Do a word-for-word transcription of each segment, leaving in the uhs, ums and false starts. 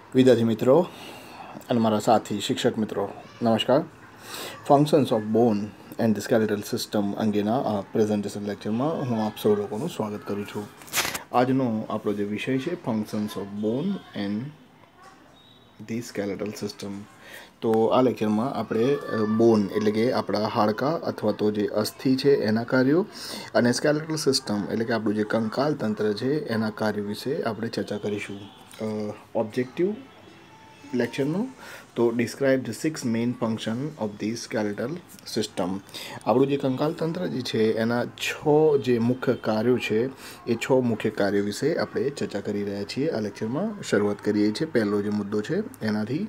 विद्यार्थी मित्रों અને મારા સાથી શિક્ષક મિત્રો નમસ્કાર. Functions of bone and the skeletal system અંગેના આ પ્રેઝન્ટેશન લેક્ચરમાં હું આપ સૌ લોકોનું સ્વાગત કરું છું. આજનો આપણો જે વિષય છે functions of bone and the skeletal system. તો આ લેક્ચરમાં આપણે બોન એટલે કે આપણા હાડકાં અથવા તો જે અસ્થિ છે એના કાર્યો અને સ્કેલેટલ સિસ્ટમ એટલે કે આપણું જે કંકાલ તંત્ર છે એના કાર્યો વિશે આપણે ચર્ચા કરીશું. ઓબ્જેક્ટિવ લેક્ચરનો તો describe the six main function of the skeletal system. આપણું જે કંકાલ તંત્ર જે છે એના છ જે મુખ્ય કાર્યો છે એ છ મુખ્ય કાર્યો વિશે આપણે ચર્ચા કરી રહ્યા છીએ. આ લેક્ચરમાં શરૂઆત કરીએ છીએ. પહેલો જે મુદ્દો છે એનાથી.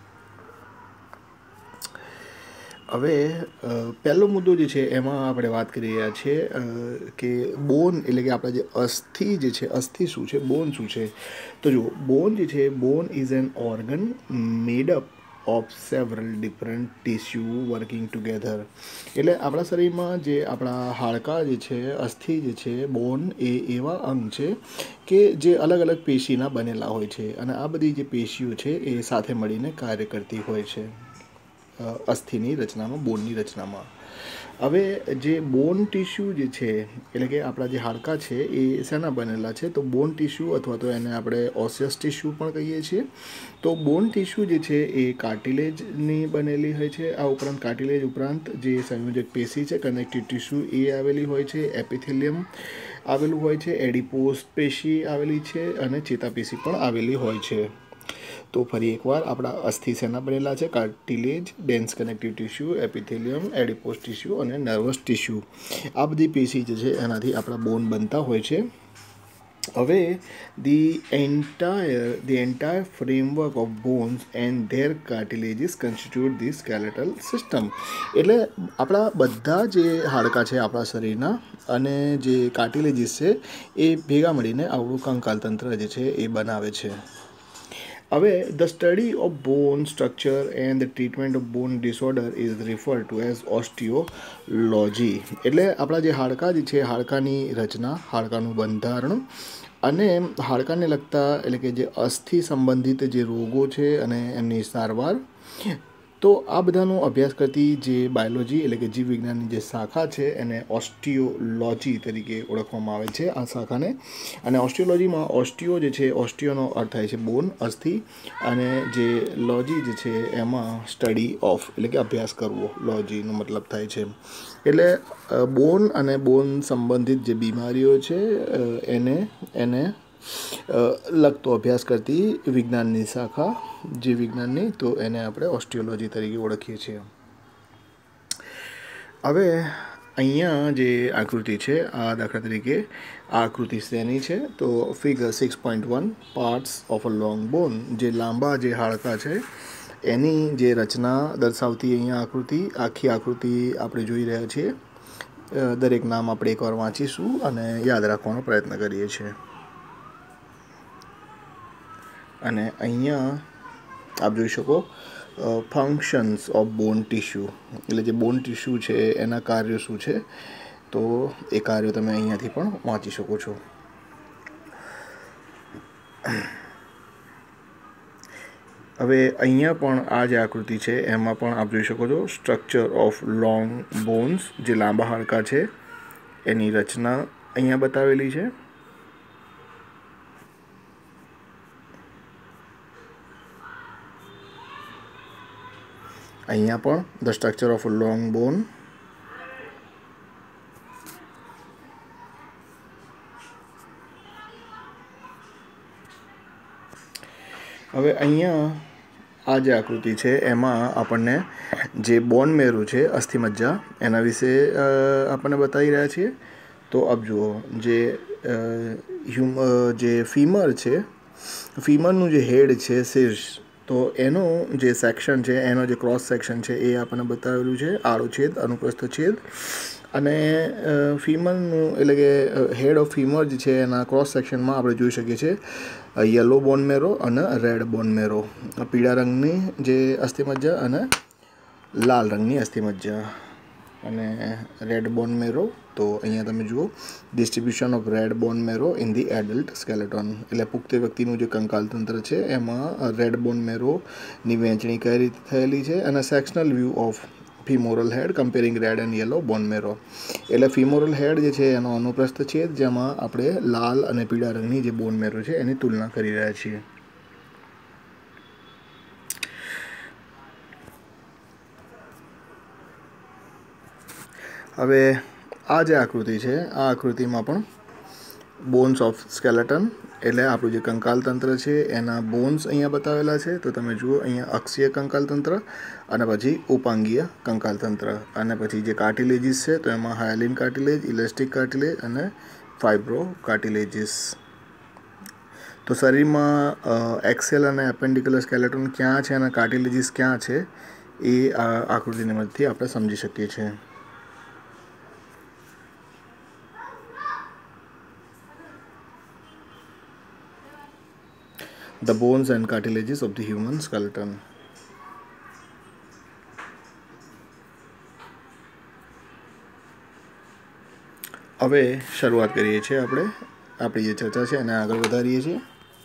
હવે પહેલો મુદ્દો જે છે એમાં આપણે વાત કરી રહ્યા છીએ કે બોન એટલે કે આપણા જે અસ્થિ જે છે અસ્થિ શું છે, બોન શું છે. તો જો બોન જે છે, bone is an organ made up of several different tissue working together. એટલે આપણા શરીરમાં જે આપણા હાડકાં જે છે, અસ્થિ જે છે, બોન એ એવા અંગ છે કે જે અલગ અલગ પેશીના બનેલા હોય છે અને આ બધી જે પેશીઓ છે એ સાથે મળીને કાર્ય કરતી હોય છે અસ્થિની રચનામાં, બોનની રચનામાં. હવે જે બોન ટિશ્યુ જે છે એટલે કે આપણા જે હાડકાં છે એ શેના બનેલા છે? તો બોન ટિશ્યુ અથવા તો એને આપણે ઓસિયસ ટિશ્યુ પણ કહીએ છીએ. તો બોન ટિશ્યુ જે છે એ કાર્ટિલેજની બનેલી હોય છે. આ ઉપરાંત કાર્ટિલેજ ઉપરાંત જે સંયોજક પેશી છે, કનેક્ટિવ ટિશ્યુ એ આવેલી હોય છે, એપિથેલિયમ આવેલું હોય છે, એડિપોસ પેશી આવેલી છે અને ચેતાપેશી પણ આવેલી હોય છે. તો ફરી એકવાર આપણા અસ્થિ શેના બનેલા છે? Cartilage, dense connective tissue, epithelium, adipose tissue અને નર્વસ ટિશ્યુ. આ બધી પેશી જે છે એનાથી આપણા બોન બનતા હોય છે. હવે the entire the entire framework of bones and their cartilages constitute the skeletal system. એટલે આપણા બધા જે હાડકાં છે આપણા શરીરના અને જે કાર્ટિલેજીસ છે એ ભેગા મળીને આપણું કંકાલ તંત્ર જે છે એ બનાવે છે. હવે the study of bone structure and the treatment of bone disorder is refer to as osteology. એટલે આપણા જે હાડકાં જે છે, હાડકાની રચના, હાડકાનું બંધારણ અને હાડકાને લગતા એટલે કે જે અસ્થિ સંબંધિત જે રોગો છે અને એમની સારવાર, તો આ બધાનો અભ્યાસ કરતી જે બાયોલોજી એટલે કે જીવ વિજ્ઞાનની જે શાખા છે એને ઓસ્ટિયોલોજી તરીકે ઓળખવામાં આવે છે આ શાખાને. અને ઓસ્ટિયોલોજીમાં ઓસ્ટિયો જે છે, ઓસ્ટિયોનો અર્થ થાય છે બોન, અસ્થિ, અને જે લોજી જે છે એમાં સ્ટડી ઓફ એટલે કે અભ્યાસ કરવો, લોજીનો મતલબ થાય છે. એટલે બોન અને બોન સંબંધિત જે બીમારીઓ છે એને એને લગતો અભ્યાસ કરતી વિજ્ઞાનની શાખા, જીવ વિજ્ઞાનની, તો એને આપણે ઓસ્ટિયોલોજી તરીકે ઓળખીએ છીએ. હવે અહીંયા જે આકૃતિ છે, આ દાખલા તરીકે આ આકૃતિ શેની છે? તો figure six point one parts of a long bone. જે લાંબા જે હાડકાં છે એની જે રચના દર્શાવતી અહીંયા આકૃતિ, આખી આકૃતિ આપણે જોઈ રહ્યા છીએ. દરેક નામ આપણે એકવાર વાંચીશું અને યાદ રાખવાનો પ્રયત્ન કરીએ છીએ. અને અહીંયા આપ જોઈ શકો ફંક્શન્સ ઓફ બોન ટિશ્યુ એટલે જે બોન ટિશ્યુ છે એના કાર્યો શું છે, તો એ કાર્યો તમે અહીંયાથી પણ વાંચી શકો છો. હવે અહીંયા પણ આ જે આકૃતિ છે એમાં પણ આપ જોઈ શકો છો સ્ટ્રક્ચર ઓફ લોંગ બોન્સ. જે લાંબા હાડકાં છે એની રચના અહીંયા બતાવેલી છે. અહીંયા પણ the structure of long bone. હવે અહીંયા આ જે આકૃતિ છે એમાં આપણને જે બોન મેરો છે, અસ્થિમજ્જા, એના વિશે આપણને બતાવી રહ્યા છીએ. તો આપ જુઓ, જે હ્યુમ જે ફીમર છે, ફીમરનું જે હેડ છે, શીર્ષ, તો એનો જે સેક્શન છે, એનો જે ક્રોસ સેક્શન છે એ આપણને બતાવેલું છે. આડો છેદ, અનુપ્રસ્થ છેદ. અને ફીમરનું એટલે કે હેડ ઓફ ફીમર જે છે એના ક્રોસ સેક્શનમાં આપણે જોઈ શકીએ છીએ યલો બોન મેરો અને રેડ બોન મેરો. પીળા રંગની જે અસ્થિમજ્જા અને લાલ રંગની અસ્થિમજ્જા. અને રેડ બોન મેરો. તો અહીંયા તમે જુઓ distribution of red bone marrow in the adult skeleton, એટલે પુખ્ત વ્યક્તિનું જે કંકાલ તંત્ર છે એમાં રેડ બોન મેરોની વહેંચણી કઈ રીતે થયેલી છે. અને sectional view of femoral head comparing red and yellow bone marrow, એટલે ફીમોરલ હેડ જે છે એનો અનુપ્રસ્થ છેદ જેમાં આપણે લાલ અને પીળા રંગની જે બોન મેરો છે એની તુલના કરી રહ્યા છીએ. હવે આ જે આકૃતિ છે આ આકૃતિમાં પણ બોન્સ ઓફ સ્કેલેટન, એટલે આપણું જે કંકાલ તંત્ર છે એના બોન્સ અહીંયા બતાવેલા છે. તો તમે જુઓ અહીંયા અક્ષીય કંકાલ તંત્ર અને પછી ઉપાંગીય કંકાલ તંત્ર, અને પછી જે કાર્ટિલેજીસ છે તો એમાં હાયલિન કાર્ટિલેજ, ઇલાસ્ટિક કાર્ટિલેજ અને ફાઇબ્રો કાર્ટિલેજીસ. તો શરીરમાં એક્સેલ અને એપેન્ડિક્યુલર સ્કેલેટન ક્યાં છે અને કાર્ટિલેજીસ ક્યાં છે એ આ આકૃતિની મદદથી આપણે સમજી શકીએ છીએ. The bones and cartilages of the human skeleton. હવે શરૂઆત કરીએ છીએ આપણે આપણી જે ચર્ચા છે એને આગળ વધારીએ છીએ.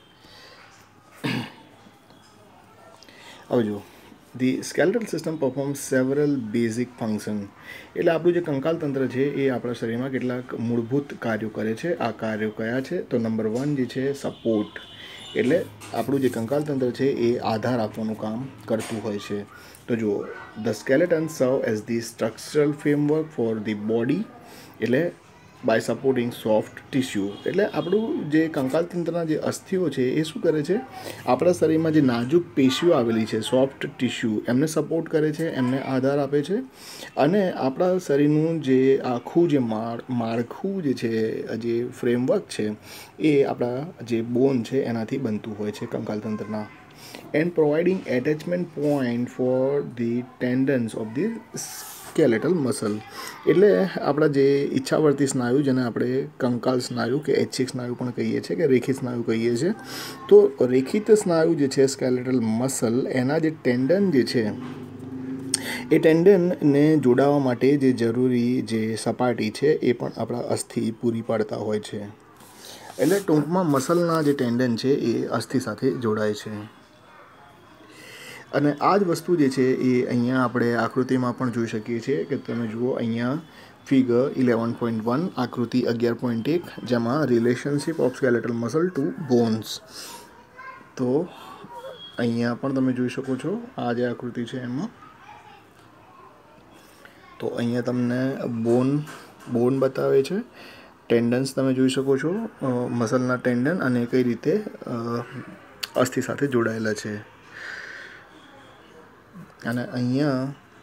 હવે જુઓ, the skeletal system performs several basic function, એટલે આપણું જે કંકાલ તંત્ર છે એ આપણા શરીરમાં કેટલાક મૂળભૂત કાર્યો કરે છે. આ કાર્યો કયા છે? તો નંબર વન જે છે સપોર્ટ, એટલે આપણું જે કંકાલ તંત્ર છે એ આધાર આપવાનું કામ કરતું હોય છે. તો જુઓ, the skeleton serve as the structural framework for the body, એટલે બાય સપોર્ટિંગ સોફ્ટ ટિશ્યુ, એટલે આપણું જે કંકાલ તંત્રના જે અસ્થિઓ છે એ શું કરે છે, આપણા શરીરમાં જે નાજુક પેશીઓ આવેલી છે સોફ્ટ ટિશ્યુ એમને સપોર્ટ કરે છે, એમને આધાર આપે છે. અને આપણા શરીરનું જે આખું જે માળ માળખું જે છે, જે ફ્રેમવર્ક છે એ આપણા જે બોન છે એનાથી બનતું હોય છે કંકાલ તંત્રના. And providing attachment point for the tendons of the skeletal muscle, એટલે આપણા જે ઈચ્છાવર્તી સ્નાયુ, જેને આપણે કંકાલ સ્નાયુ કે ઐચ્છિક સ્નાયુ પણ કહીએ છીએ કે રેખિત સ્નાયુ કહીએ છીએ. તો રેખિત સ્નાયુ જે છે સ્કેલેટલ મસલ, એના જે ટેન્ડન જે છે એ ટેન્ડનને જોડાવા માટે જે જરૂરી જે સપાટી છે એ પણ આપણા અસ્થિ પૂરી પાડતા હોય છે. એટલે ટૂંકમાં મસલના જે ટેન્ડન છે એ અસ્થિ સાથે જોડાય છે. અને આ જ વસ્તુ જે છે એ અહીંયા આપણે આકૃતિમાં પણ જોઈ શકીએ છીએ કે તમે જુઓ અહીંયા ફિગર ઇલેવન પોઈન્ટ વન, આકૃતિ અગિયાર પોઈન્ટ એક, જેમાં relationship of skeletal muscle to bones. તો અહીંયા પણ તમે જોઈ શકો છો આ જે આકૃતિ છે એમાં. તો અહીંયા તમને બોન બોન બતાવે છે, ટેન્ડન્સ તમે જોઈ શકો છો, મસલના ટેન્ડન અને કઈ રીતે અસ્થિ સાથે જોડાયેલા છે. અને અહીંયા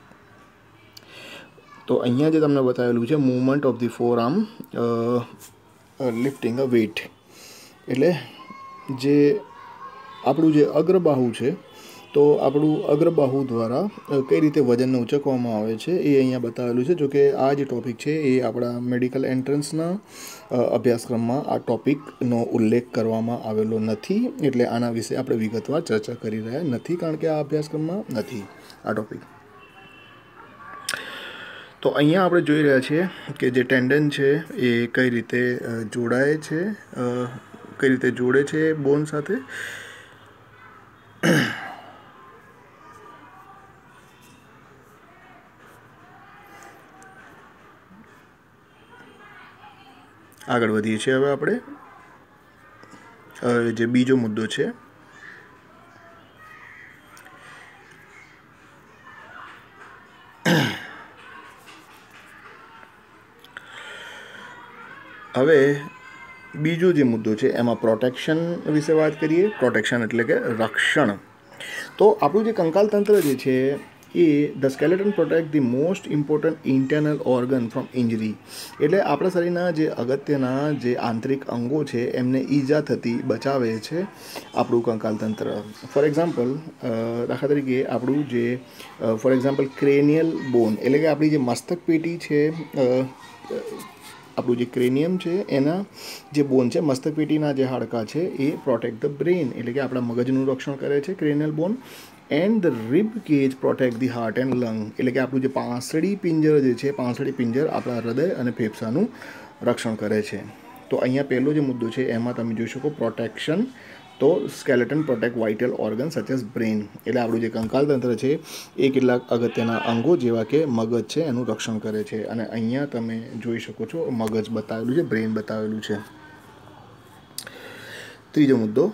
તો અહીંયા જે તમને બતાવેલું છે movement of the forearm lifting a weight, એટલે જે આપણું જે અગ્રબાહુ છે તો આપણું અગ્રબાહુ દ્વારા કઈ રીતે વજનને ઉચકવામાં આવે છે એ અહીંયા બતાવેલું છે. જોકે આ જે ટૉપિક છે એ આપણા મેડિકલ એન્ટ્રન્સના અભ્યાસક્રમમાં આ ટૉપિકનો ઉલ્લેખ કરવામાં આવેલો નથી, એટલે આના વિશે આપણે વિગતવાર ચર્ચા કરી રહ્યા નથી, કારણ કે આ અભ્યાસક્રમમાં નથી આ ટૉપિક. તો અહીંયા આપણે જોઈ રહ્યા છીએ કે જે ટેન્ડન છે એ કઈ રીતે જોડાય છે, કઈ રીતે જોડે છે બોન સાથે. આગળ વધીએ છીએ હવે આપણે જે બીજો મુદ્દો છે હવે બીજો જે મુદ્દો છે એમાં પ્રોટેક્શન વિશે વાત કરીએ. પ્રોટેક્શન એટલે કે રક્ષણ. તો આપણું જે કંકાલ તંત્ર જે છે એ the skeleton protect the most important internal organ from injury, એટલે આપણા શરીરના જે અગત્યના જે આંતરિક અંગો છે એમને ઈજા થતી બચાવે છે આપણું કંકાલ તંત્ર. ફોર એક્ઝામ્પલ, દાખલા તરીકે આપણું જે ફોર એક્ઝામ્પલ ક્રેનિયલ બોન, એટલે કે આપણી જે મસ્તક પેટી છે આપણું જે ક્રેનિયમ છે એના જે બોન છે, મસ્તકપેટીના જે હાડકાં છે એ પ્રોટેક્ટ ધ બ્રેઇન એટલે કે આપણા મગજનું રક્ષણ કરે છે cranial bone. And the rib cage protect the heart and lung એટલે કે આપણું જે પાંસળી પિંજર જે છે, પાંસળી પિંજર આપણા હૃદય અને ફેફસાનું રક્ષણ કરે છે. તો અહીંયા પહેલો જે મુદ્દો છે એમાં તમે જોઈ શકો પ્રોટેક્શન. તો skeleton protect vital organ such as brain એટલે આપણું જે કંકાલ તંત્ર છે એ કેટલાક અગત્યના અંગો જેવા કે મગજ છે એનું રક્ષણ કરે છે. અને અહીંયા તમે જોઈ શકો છો મગજ બતાવેલું છે, બ્રેઇન બતાવેલું છે. ત્રીજો મુદ્દો,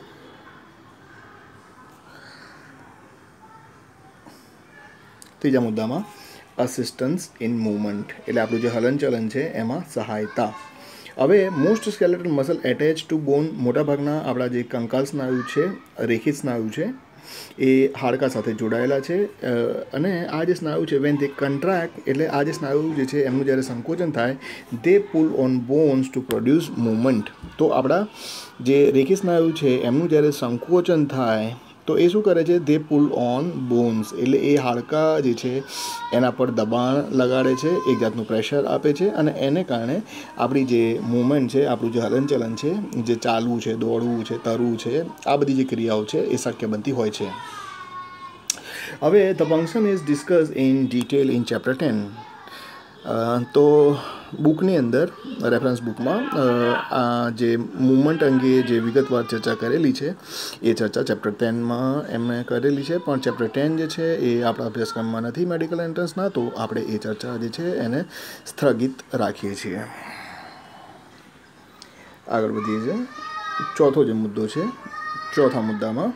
ત્રીજા મુદ્દામાં અસિસ્ટન્સ ઇન મૂવમેન્ટ એટલે આપણું જે હલનચલન છે એમાં સહાયતા. હવે most skeletal muscle attach to bone મોટાભાગના આપણા જે કંકાલ સ્નાયુ છે, રેખિત સ્નાયુ છે એ હાડકા સાથે જોડાયેલા છે. અને આ જે સ્નાયુ છે વેન ધે કન્ટ્રાક્ટ એટલે આ જે સ્નાયુ જે છે એમનું જ્યારે સંકોચન થાય they pull on bones to produce movement. તો આપણા જે રેખિત સ્નાયુ છે એમનું જ્યારે સંકોચન થાય તો એ શું કરે છે, દે પુલ ઓન બોન્સ એટલે એ હાડકાં જે છે એના પર દબાણ લગાડે છે, એક જાતનું પ્રેશર આપે છે અને એને કારણે આપણી જે મૂવમેન્ટ છે, આપણું જે હલનચલન છે, જે ચાલવું છે, દોડવું છે, તરવું છે, આ બધી જે ક્રિયાઓ છે એ શક્ય બનતી હોય છે. હવે the function is discuss in detail in chapter ten. તો બુકની અંદર રેફરન્સ બુકમાં આ જે મૂવમેન્ટ અંગે જે વિગતવાર ચર્ચા કરેલી છે એ ચર્ચા ચેપ્ટર ટેનમાં એમણે કરેલી છે. પણ ચેપ્ટર ટેન જે છે એ આપણા અભ્યાસક્રમમાં નથી મેડિકલ એન્ટ્રન્સના, તો આપણે એ ચર્ચા જે છે એને સ્થગિત રાખીએ છીએ. આગળ વધીએ છીએ. ચોથો જે મુદ્દો છે, ચોથા મુદ્દામાં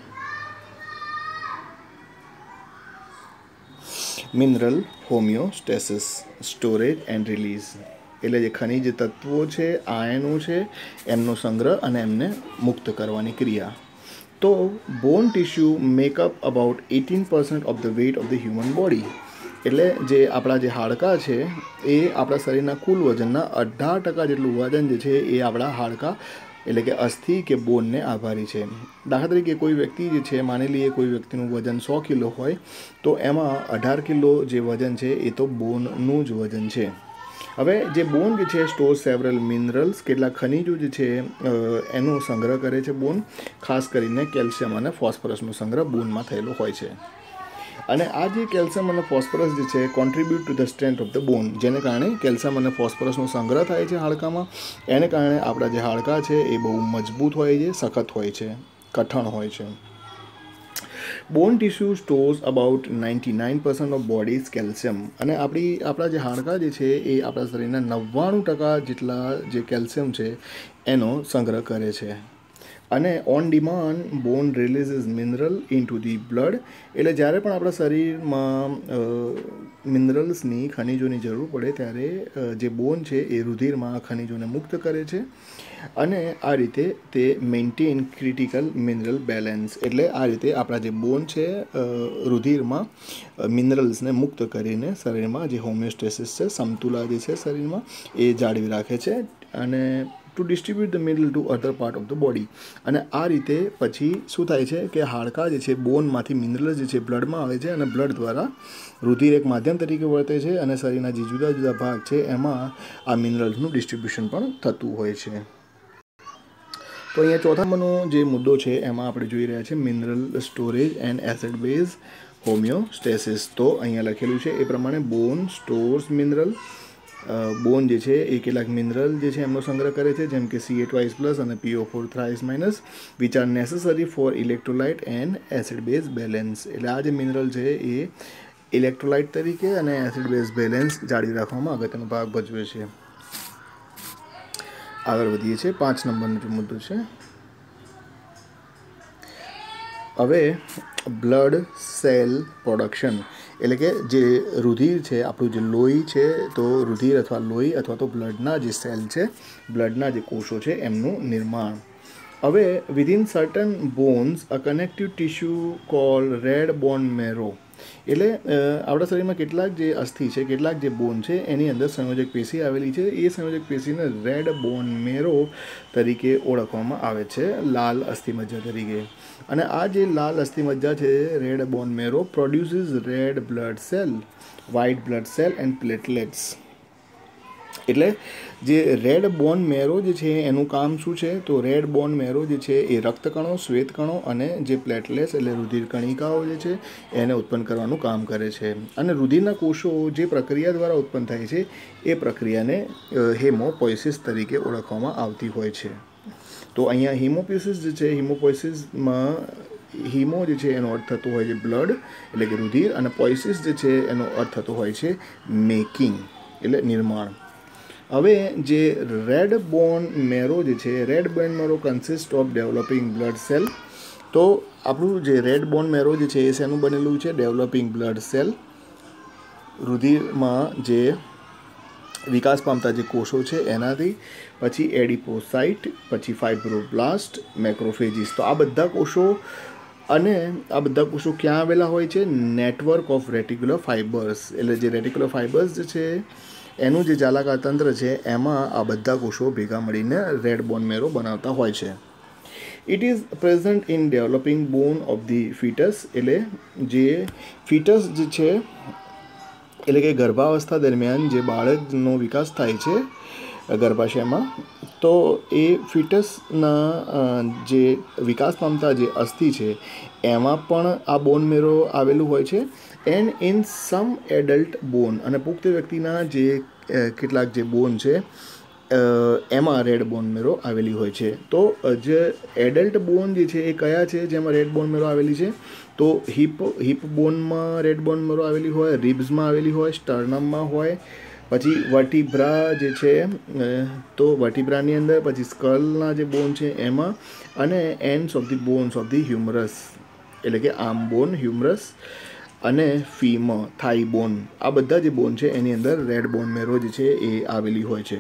mineral homeostasis storage and release એટલે જે ખનિજ તત્વો છે, આયનો છે, એમનો સંગ્રહ અને એમને મુક્ત કરવાની ક્રિયા. તો bone tissue make up about eighteen percent of the weight of the human body એટલે જે આપણા જે હાડકાં છે એ આપણા શરીરના કુલ વજનના અઢાર ટકા જેટલું વજન જે છે એ આપણા હાડકાં એટલે કે અસ્થિ કે બોનને આભારી છે. દાખલા તરીકે કોઈ વ્યક્તિ જે છે, માની લઈએ કોઈ વ્યક્તિનું વજન સો કિલો હોય તો એમાં અઢાર કિલો જે વજન છે એ તો બોનનું જ વજન છે. હવે જે બોન જે છે સ્ટોર સેવરલ મિનરલ્સ કેટલાક ખનિજો જે છે એનો સંગ્રહ કરે છે બોન, ખાસ કરીને કેલ્શિયમ અને ફોસ્ફરસનો સંગ્રહ બોનમાં થયેલો હોય છે. અને આ જે કેલ્શિયમ અને ફોસ્ફરસ જે છે contribute to the strength of the bone જેને કારણે કેલ્શિયમ અને ફોસ્ફરસનો સંગ્રહ થાય છે હાડકામાં. એને કારણે આપણા જે હાડકાં છે એ બહુ મજબૂત હોય છે, સખત હોય છે, કઠણ હોય છે. Bone tissue stores about ninety nine percent of body's calcium અને આપણી આપણા જે હાડકાં જે છે એ આપણા શરીરના નવ્વાણું ટકા જેટલા જે કેલ્શિયમ છે એનો સંગ્રહ કરે છે. અને on demand bone releases mineral into the blood એટલે જ્યારે પણ આપણા શરીરમાં મિનરલ્સની ખનિજોની જરૂર પડે ત્યારે જે બોન છે એ રુધિરમાં ખનિજોને મુક્ત કરે છે. અને આ રીતે તે મેન્ટેન ક્રિટિકલ મિનરલ બેલેન્સ એટલે આ રીતે આપણા જે બોન છે રુધિરમાં મિનરલ્સને મુક્ત કરીને શરીરમાં જે હોમિયોસ્ટેસિસ છે, સમતુલા જે છે શરીરમાં એ જાળવી રાખે છે. અને to distribute the mineral to other part of the body અને આ રીતે પછી શું થાય છે કે હાડકાં જે છે બોનમાંથી મિનરલ્સ જે છે બ્લડમાં આવે છે અને બ્લડ દ્વારા રુધિર એક માધ્યમ તરીકે વર્તે છે અને શરીરના જે જુદા જુદા ભાગ છે એમાં આ મિનરલ્સનું ડિસ્ટ્રીબ્યુશન પણ થતું હોય છે. તો અહીંયા ચોથામાંનો જે મુદ્દો છે એમાં આપણે જોઈ રહ્યા છીએ mineral storage and acid base homeostasis. તો અહીંયા લખેલું છે એ પ્રમાણે બોન સ્ટોર્સ મિનરલ. બોન જે છે એ કેટલાક મિનરલ જે છે એમનો સંગ્રહ કરે છે જેમ કે સી એ ટ્વાઇસ પ્લસ અને P O four thrice minus which are necessary for electrolyte and acid base balance. એટલે આ જે મિનરલ છે એ ઇલેક્ટ્રોલાઇટ તરીકે અને એસિડ બેઝ બેલેન્સ જાળવી રાખવામાં અગત્યનો ભાગ ભજવે છે. આગળ વધીએ છીએ. પાંચ નંબરનો જે મુદ્દો છે હવે બ્લડ સેલ પ્રોડક્શન એટલે કે જે રુધિર છે, આપણું જે લોહી છે, તો રુધિર અથવા લોહી અથવા તો બ્લડના જે સેલ છે, બ્લડના જે કોષો છે એમનું નિર્માણ. હવે within certain bones a connective tissue call red bone marrow એટલે આપણા શરીરમાં કેટલાક જે અસ્થિ છે, કેટલાક જે બોન છે એની અંદર સંયોજક પેશી આવેલી છે. એ સંયોજક પેશીને રેડ બોન મેરો તરીકે ઓળખવામાં આવે છે, લાલ અસ્થિમજ્જા તરીકે. અને આ જે લાલ અસ્થિમજ્જા છે red bone marrow produces red blood cell, white blood cell and platelets. એટલે જે રેડ બોન મેરો જે છે એનું કામ શું છે? તો રેડ બોન મેરો જે છે એ રક્તકણો, શ્વેતકણો અને જે પ્લેટલેટ્સ એટલે રુધિર કણિકાઓ જે છે એને ઉત્પન્ન કરવાનું કામ કરે છે. અને રુધિરના કોષો જે પ્રક્રિયા દ્વારા ઉત્પન્ન થાય છે એ પ્રક્રિયાને હેમોપોઇસિસ તરીકે ઓળખવામાં આવતી હોય છે. તો અહીંયા હિમોપોઇસિસ જે છે, હિમોપોઇસિસમાં હિમો જે છે એનો અર્થ થતો હોય છે બ્લડ એટલે કે રુધિર, અને પોઇસિસ જે છે એનો અર્થ થતો હોય છે મેકિંગ એટલે નિર્માણ. હવે જે રેડ બોન મેરો જે છે, red bone marrow consist of developing blood cell. તો આપણું જે રેડ બોન મેરો જે છે એ શેનું બનેલું છે? ડેવલપિંગ બ્લડ સેલ, રુધિરમાં જે વિકાસ પામતા જે કોષો છે એનાથી, પછી એડિપોસાઇટ, પછી ફાઇબ્રોબ્લાસ્ટ, મેક્રોફેજીસ. તો આ બધા કોષો અને આ બધા કોષો ક્યાં આવેલા હોય છે? નેટવર્ક ઓફ રેટિક્યુલર ફાઇબર્સ એટલે જે રેટિક્યુલર ફાઇબર્સ જે છે એનું જે જાલાકાર તંત્ર છે એમાં આ બધા કોષો ભેગા મળીને રેડ બોન મેરો બનાવતા હોય છે. It is present in developing bone of the foetus એટલે જે ફીટસ જે છે એટલે કે ગર્ભાવસ્થા દરમિયાન જે બાળકનો વિકાસ થાય છે ગર્ભાશયમાં, તો એ ફીટસના જે વિકાસ પામતા જે અસ્થિ છે એમાં પણ આ બોન મેરો આવેલું હોય છે. And in some adult bone અને પુખ્ત વ્યક્તિના જે કેટલાક જે બોન છે એમાં રેડ બોન મેરો આવેલી હોય છે. તો જે એડલ્ટ બોન જે છે એ કયા છે જેમાં રેડ બોન મેરો આવેલી છે? તો હિપ હિપ બોનમાં રેડ બોન મેરો આવેલી હોય, રિબ્સમાં આવેલી હોય, સ્ટર્નમમાં હોય, પછી વર્ટિબ્રા જે છે તો વર્ટિબ્રાની અંદર, પછી સ્કલના જે બોન છે એમાં, અને ends of the bones of the humerus એટલે કે આર્મ બોન, હ્યુમરસ અને ફીમ, થાઈ બોન. આ બધા જે બોન છે એની અંદર રેડ બોન મેરો જે છે એ આવેલી હોય છે.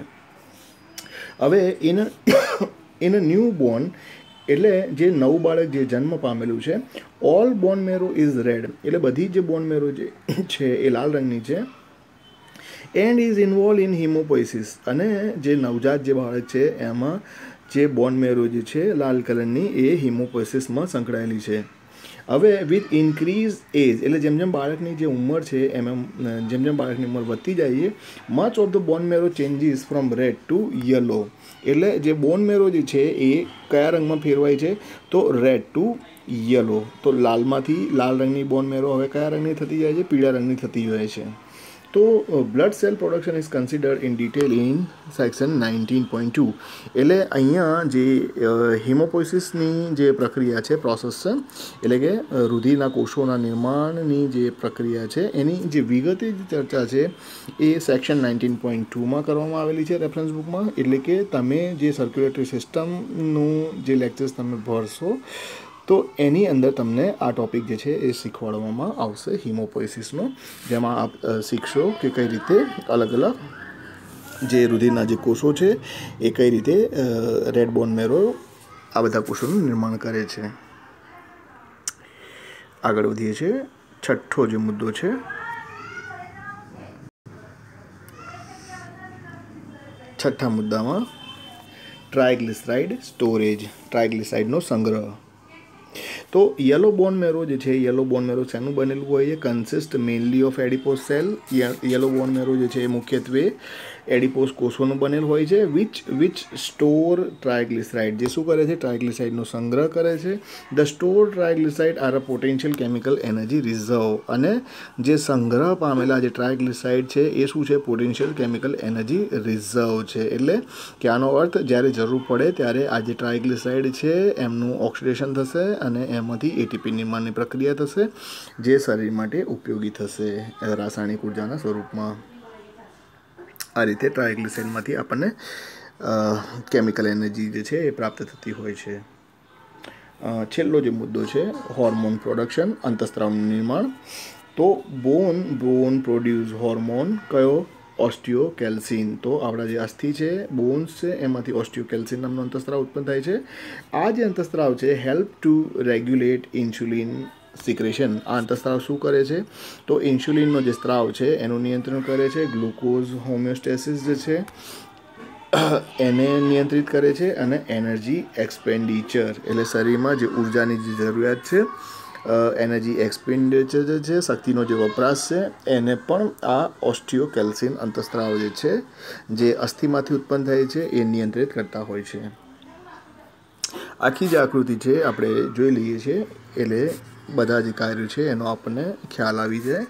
હવે ઇન ઇન ન્યૂ બોર્ન એટલે જે નવું બાળક જે જન્મ પામેલું છે, all bone marrow is red એટલે બધી જે બોન મેરો જે છે એ લાલ રંગની છે. And is involve in haemopoiesis અને જે નવજાત જે બાળક છે એમાં જે બોન મેરો જે છે લાલ કલરની એ હિમોપોઇસિસમાં સંકળાયેલી છે. હવે વિથ ઇન્ક્રીઝ એજ એટલે જેમ જેમ બાળકની જે ઉંમર છે એમ એમ જેમ જેમ બાળકની ઉંમર વધતી જાય છે, much of the bone marrow changes from red to yellow એટલે જે બોન મેરો જે છે એ કયા રંગમાં ફેરવાય છે? તો રેડ ટુ યલો. તો લાલમાંથી લાલ રંગની બોન મેરો હવે કયા રંગની થતી જાય છે? પીળા રંગની થતી જાય છે. તો blood cell production is considered in detail in section nineteen point two એટલે અહીંયા જે હિમોપોઇસિસની જે પ્રક્રિયા છે, પ્રોસેસ છે એટલે કે રુધિરના કોષોના નિર્માણની જે પ્રક્રિયા છે એની જે વિગતે જે ચર્ચા છે એ સેક્શન નાઇન્ટીન પોઈન્ટ ટુમાં કરવામાં આવેલી છે રેફરન્સ બુકમાં. એટલે કે તમે જે સર્ક્યુલેટરી સિસ્ટમનું જે લેક્ચર્સ તમે ભરશો તો એની અંદર તમને આ ટૉપિક જે છે એ શીખવાડવામાં આવશે હિમોપોઇસિસનો, જેમાં આપ શીખશો કે કઈ રીતે અલગ અલગ જે રુધિરના જે કોષો છે એ કઈ રીતે રેડ બોન મેરો આ બધા કોષોનું નિર્માણ કરે છે. આગળ વધીએ છીએ. છઠ્ઠો જે મુદ્દો છે છઠ્ઠા મુદ્દામાં ટ્રાયગ્લિસરાઇડ સ્ટોરેજ, ટ્રાયગ્લિસરાઇડનો સંગ્રહ. તો યલો બોન મેરો જે છે, યલો બોન મેરો શેનું બનેલું હોય છે? Consist mainly of adipose cell. Yellow bone marrow જે છે એ મુખ્યત્વે એડિપોસ કોષોનું બનેલું હોય છે. વિચ વિચ સ્ટોર ટ્રાયગ્લિસરાઇડ જે શું કરે છે? ટ્રાયગ્લિસરાઇડનો સંગ્રહ કરે છે. The store triglyceride are a potential chemical energy reserve અને જે સંગ્રહ પામેલા જે ટ્રાયગ્લિસરાઇડ છે એ શું છે? પોટેન્શિયલ કેમિકલ એનર્જી રિઝર્વ છે. એટલે કે આનો અર્થ જ્યારે જરૂર પડે ત્યારે આ જે ટ્રાયગ્લિસરાઇડ છે એમનું ઓક્સિડેશન થશે અને એમાંથી એટીપી નિર્માણની પ્રક્રિયા થશે જે શરીર માટે ઉપયોગી થશે રાસાયણિક ઉર્જાના સ્વરૂપમાં. આ રીતે ટ્રાયગ્લિસરાઇડમાંથી આપણને કેમિકલ એનર્જી જે છે એ પ્રાપ્ત થતી હોય છે. છેલ્લો જે મુદ્દો છે હોર્મોન પ્રોડક્શન, અંતઃસ્ત્રાવનું નિર્માણ. તો બોન બોન પ્રોડ્યુસ હોર્મોન કયો? ઓસ્ટિયોકેલ્સિન. તો આપણા જે અસ્થિ છે, બોન્સ છે, એમાંથી ઓસ્ટિયોકેલ્સિન નામનો અંતઃસ્ત્રાવ ઉત્પન્ન થાય છે. આ જે અંતઃસ્ત્રાવ છે help to regulate insulin secretion. આ અંતઃસ્ત્રાવ શું કરે છે? તો ઇન્સ્યુલિનનો જે સ્ત્રાવ છે એનું નિયંત્રણ કરે છે. ગ્લુકોઝ હોમિયોસ્ટેસિસ જે છે એને નિયંત્રિત કરે છે અને એનર્જી એક્સપેન્ડિચર એટલે શરીરમાં જે ઉર્જાની જે જરૂરિયાત છે એનર્જી એક્સપેન્ડિચર જે છે, શક્તિનો જે વપરાશ છે, એને પણ આ ઓસ્ટિયોકેલ્સિન અંતઃસ્ત્રાવ જે છે જે અસ્થિમાંથી ઉત્પન્ન થાય છે એ નિયંત્રિત કરતા હોય છે. આખી જે આકૃતિ છે આપણે જોઈ લઈએ છીએ એટલે બધા જે કાર્યો છે એનો આપણને ખ્યાલ આવી જાય.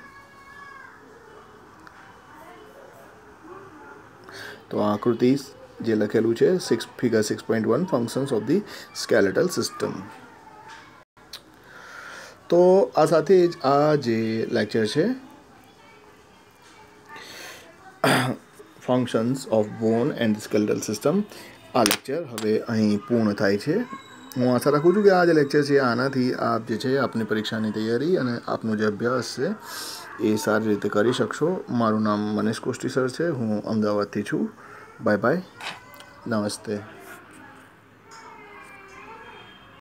તો આ આકૃતિ જે લખેલું છે six figure six point one functions of the skeletal system. તો આ સાથે જ આ જે લેક્ચર છે functions of bone and skeletal system, આ લેક્ચર હવે અહીં પૂર્ણ થાય છે. હું આશા રાખું છું કે આ જે લેક્ચર છે આનાથી આપ જે છે આપની પરીક્ષાની તૈયારી અને આપનો જે અભ્યાસ છે એ સારી રીતે કરી શકશો. મારું નામ મનીષ કોષ્ટી સર છે. હું અમદાવાદથી છું. Bye bye. નમસ્તે.